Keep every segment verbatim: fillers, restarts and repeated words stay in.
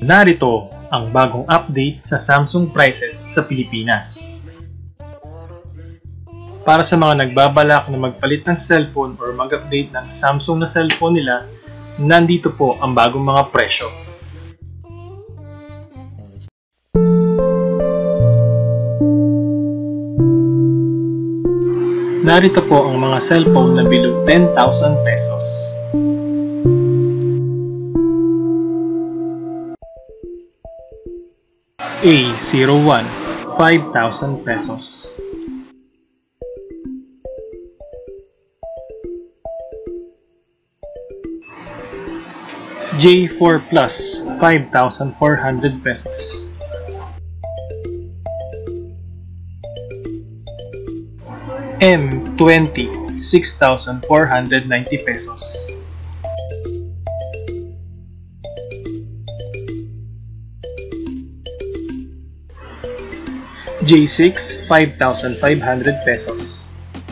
Narito ang bagong update sa Samsung prices sa Pilipinas. Para sa mga nagbabalak na magpalit ng cellphone or mag-update ng Samsung na cellphone nila, nandito po ang bagong mga presyo. Narito po ang mga cellphone na below ten thousand pesos. A zero one, five thousand pesos. J four Plus, five thousand four hundred pesos. M twenty, six thousand four hundred ninety pesos. J six, five thousand five hundred pesos.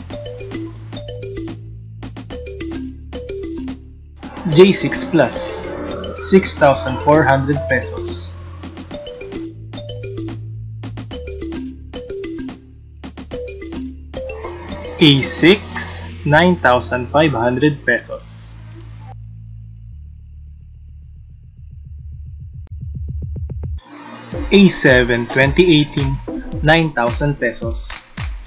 J six Plus, six thousand four hundred pesos. A six, nine thousand five hundred pesos. A seven twenty eighteen, nine thousand pesos.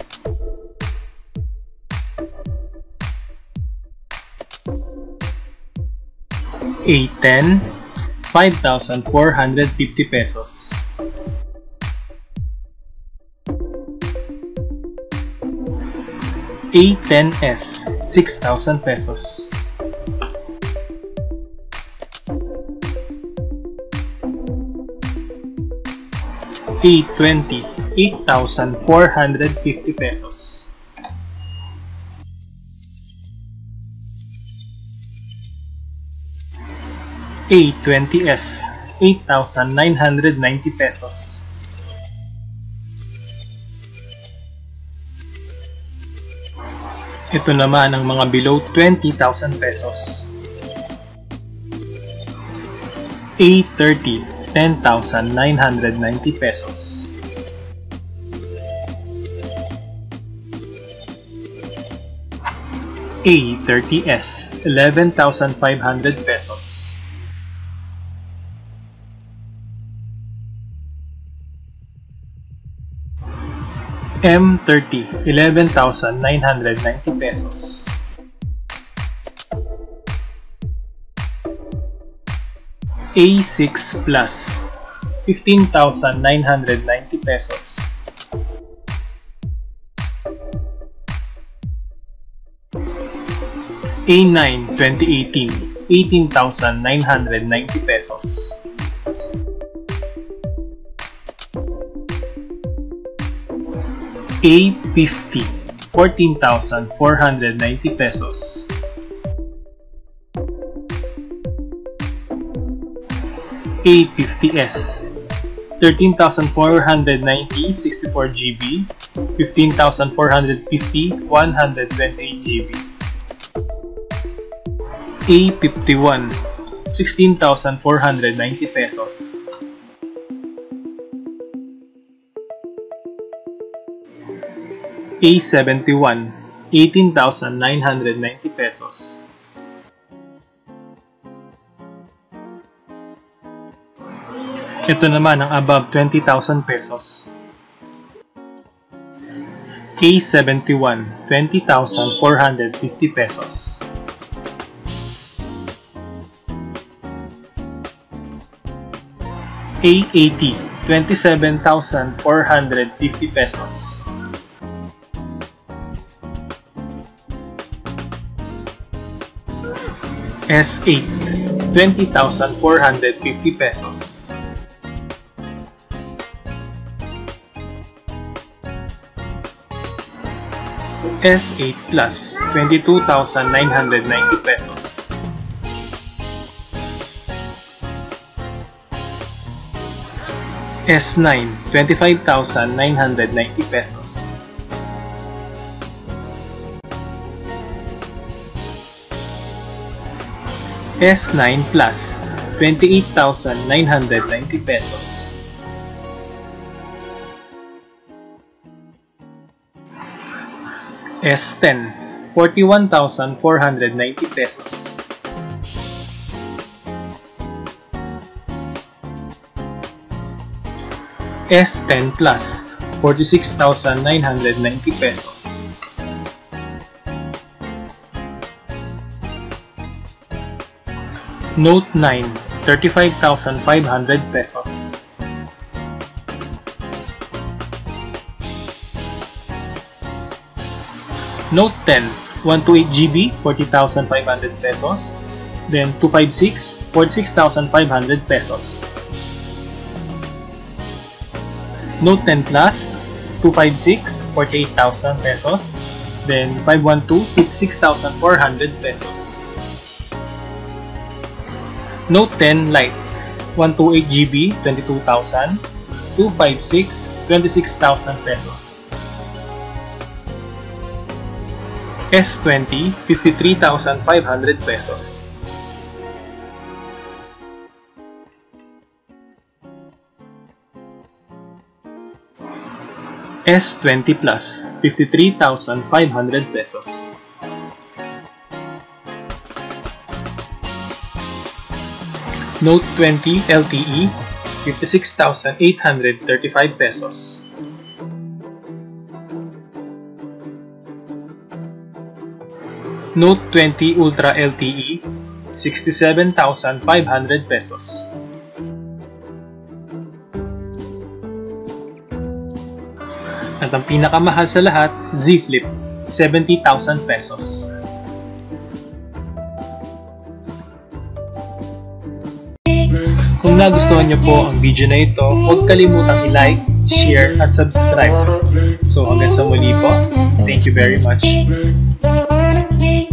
A ten, five thousand four hundred fifty pesos. A ten S, six thousand pesos. A twenty, eight thousand four hundred fifty pesos. A twenty S, eight thousand nine hundred ninety pesos. Ito naman ang mga below twenty thousand pesos. A thirty, ten thousand nine hundred ninety pesos. A thirty S, eleven thousand five hundred pesos. M thirty, eleven thousand nine hundred ninety pesos. A six Plus, fifteen thousand nine hundred ninety pesos. A nine twenty eighteen, eighteen thousand nine hundred ninety pesos. A fifty, fourteen thousand four hundred ninety pesos. A fifty S, thirteen thousand four hundred ninety, sixty-four gigabytes, fifteen thousand four hundred fifty, one hundred twenty-eight gigabytes. A fifty-one, sixteen thousand four hundred ninety pesos. A seventy-one, eighteen thousand nine hundred ninety pesos. Ito naman ang above twenty thousand pesos. A seventy-one, twenty thousand four hundred fifty pesos. A eighty, twenty-seven thousand four hundred fifty pesos. S eight, twenty thousand four hundred fifty pesos. S eight Plus, twenty-two thousand nine hundred ninety pesos. S nine, twenty-five thousand nine hundred ninety pesos. S nine Plus, twenty-eight thousand nine hundred ninety pesos. S ten, forty-one thousand four hundred ninety pesos. S ten Plus, forty-six thousand nine hundred ninety pesos. Note nine, thirty-five thousand five hundred pesos. Note ten, one twenty-eight gigabytes, forty thousand five hundred pesos. Then two fifty-six, forty-six thousand five hundred pesos. Note ten Plus, two fifty-six, forty-eight thousand pesos. Then five twelve, fifty-six thousand four hundred pesos. Note ten Lite, one twenty-eight gigabytes, twenty-two thousand. two fifty-six, twenty-six thousand pesos. S twenty, fifty-three thousand five hundred pesos. S twenty Plus, fifty-three thousand five hundred pesos. Note twenty L T E, fifty-six thousand eight hundred thirty-five pesos. Note twenty Ultra L T E, sixty-seven thousand five hundred pesos. At ang pinakamahal sa lahat, Z Flip, seventy thousand pesos. Kung nagustuhan niyo po ang video na ito, huwag kalimutang i-like, share, at subscribe. So hanggang sa muli po, thank you very much. Wanna be